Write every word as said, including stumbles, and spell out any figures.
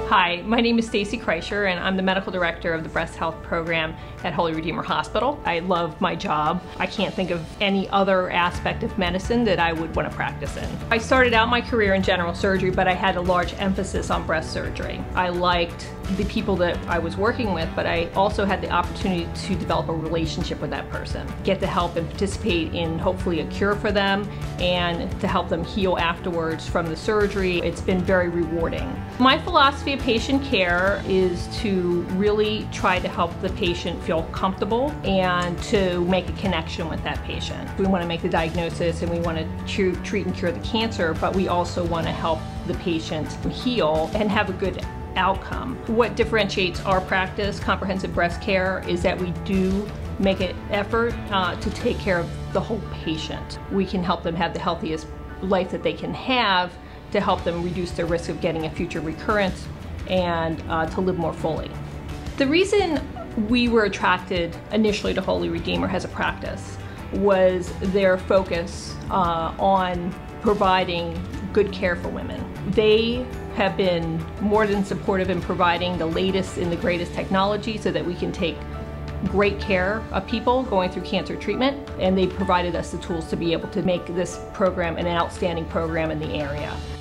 Hi, my name is Stacy Kreischer and I'm the medical director of the breast health program at Holy Redeemer Hospital. I love my job. I can't think of any other aspect of medicine that I would want to practice in. I started out my career in general surgery, but I had a large emphasis on breast surgery. I liked the people that I was working with, but I also had the opportunity to develop a relationship with that person, get to help and participate in hopefully a cure for them and to help them heal afterwards from the surgery. It's been very rewarding. My philosophy of patient care is to really try to help the patient feel comfortable and to make a connection with that patient. We want to make the diagnosis and we want to treat and cure the cancer, but we also want to help the patient heal and have a good outcome. What differentiates our practice, comprehensive breast care, is that we do make an effort uh, to take care of the whole patient. We can help them have the healthiest life that they can have to help them reduce their risk of getting a future recurrence and uh, to live more fully. The reason we were attracted initially to Holy Redeemer as a practice was their focus uh, on providing good care for women. They have been more than supportive in providing the latest and the greatest technology so that we can take great care of people going through cancer treatment, and they provided us the tools to be able to make this program an outstanding program in the area.